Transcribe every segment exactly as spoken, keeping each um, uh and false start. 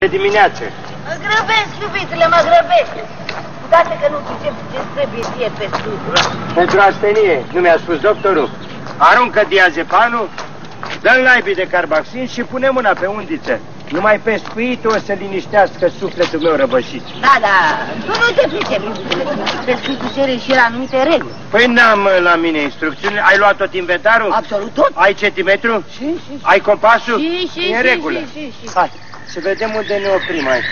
De dimineață. Mă grăbesc, iubitule, mă grăbesc. Dată că nu știu ce trebuie ție pe studiu. Pentru astenie, nu mi-a spus doctorul. Aruncă diazepanul, dă-l laibii de carbaxin și pune mâna pe undiță. Numai pescuitul o să liniștească sufletul meu răbășit. Da, da, tu nu te pricepi, iubitule. Pescuitul cere și la anumite reguli. Păi n-am la mine instrucțiuni. Ai luat tot inventarul? Absolut tot. Ai centimetru? Și, și, și. Ai compasul? Și, și, e în și, regulă. și, și, și. Hai, să vedem unde ne oprim aici.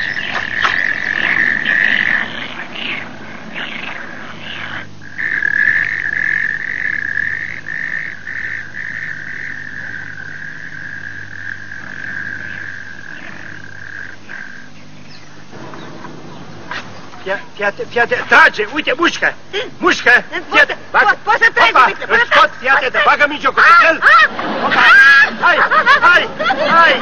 Fii atent, trage, uite, mușcă, mușcă, fii atent, bagă, poți să tragi, opa, uite, îl scot, fii atent, bagă mijlocul, el, opa, hai, hai, hai,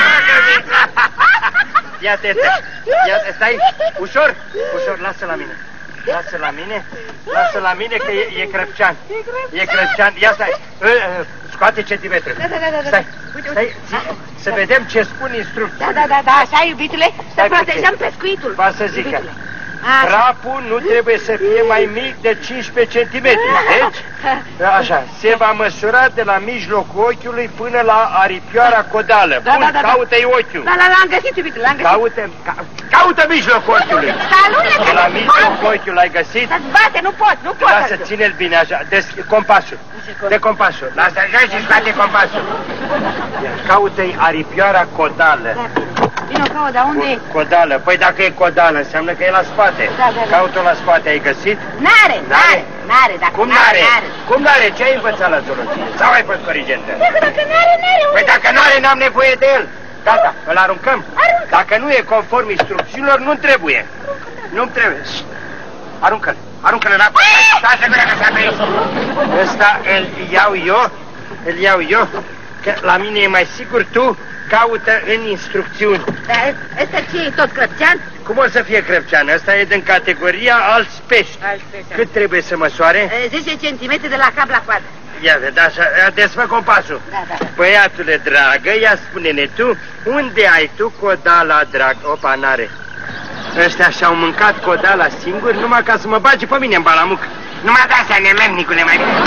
fii atent, stai, ușor, ușor, lasă la mine, lasă la mine, lasă la mine că e, e crăpcean, e crăpcean, ia stai, scoate centimetru, stai, stai, să vedem ce spun instrucțiile. Da, da, da, da, așa, iubitule, să protejăm pescuitul. Va să zică. Trapul nu trebuie să fie mai mic de cincisprezece centimetri. Deci, așa, se va măsura de la mijlocul ochiului până la aripioara codală. Da, Bun, da, da, caută-i ochiul. Da, da, l-am găsit, iubitule, l-am găsit. Caută, ca, caută mijlocul ochiului. De la mijlocul ochiului l-ai găsit? Să-ți bate, nu pot, nu pot. Lasă, ține-l bine așa, des, compasul. De compasul. Lasă, așa și scoate compasul. Caută-i aripioara codală. Vino, caut, dar unde e? Codală. Păi dacă e codală, înseamnă că e la spate. Da, da, da. Caută-o la spate, ai găsit? N-are, n-are, n-are, dacă Cum n-are? Cum n-are? Ce ai învățat la zoologie? Sau ai fost corigentă? Dacă, dacă n-are, n-are. Păi dacă n-are, n-am nevoie de el. Gata, îl aruncăm? Aruncă. Dacă nu e conform instrucțiunilor, nu trebuie. Nu trebuie. Aruncă-l. Aruncă-l în apă. Stai să că s-a trăit. Ăsta îl iau eu. Îl iau eu. Că la mine e mai sigur. Tu caută în instrucțiuni. Dar ăsta ce e, tot crăpcean? Cum o să fie crăpcean? Ăsta e din categoria alți pești. Alți pești. Cât trebuie să măsoare? zece centimetri de la cap la coadă. Ia vede, așa, desfă compasul. Da, da, da. Băiatule dragă, ia spune-ne tu, unde ai tu codala, drag? Opa, n-are. Ăștia și-au mâncat codala singuri numai ca să mă bage pe mine în balamuc. Numai de astea, nemernicule, mai bine.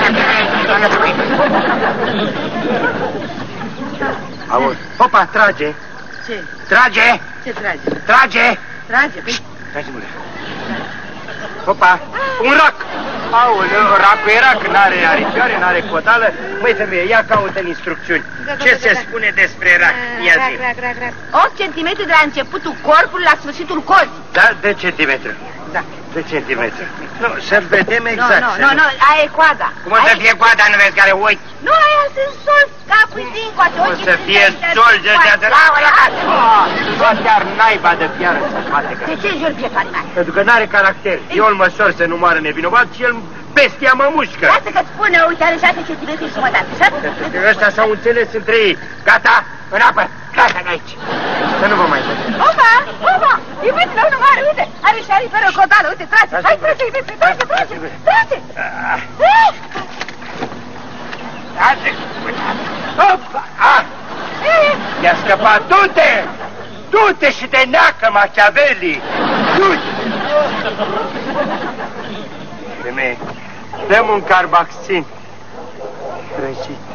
Auzi, opa, trage. Ce? Trage! Ce trage? Trage! Trage, păi? Trage, mule. Opa, un rac! Aoleu, racul e rac, n-are aripioare, n-are codală. Măi, femeie, ia caută în instrucțiuni. Da, da, Ce da, se da. spune despre rac? Ia Rac, zi. rac, rac, rac. opt centimetri de la începutul corpului la sfârșitul cozii. Da, de centimetru. Da. De centimetru. Nu, să vedem exact. Nu, nu, nu, nu, aia e coada. Cum o să fie coada, nu vezi care ochi? Nu, aia sunt sol, capul din coate, O să fie sol de ăștia de la la la chiar naiba de piară să bate. De ce jur fiecare mai? Pentru că n-are caracter. Eu îl măsor să nu moară nevinovat și el, bestia, mă mușcă. Lasă că-ți spune, uite, are șase centimetri și jumătate, șapte? Ăștia s-au înțeles între ei. Gata? În apă! Gata de aici! Să nu vă mai văd. Opa, opa, iubitule, unul mare, uite, are și are fără codală, uite, trage, hai, trage, iubitule, trage, trage, trage! Trage! Opa! Ah! I-a scăpat, du-te! Du-te și de neacă, Machiavelli! Du-te! Femeie, dăm un carbaxin. Răcit.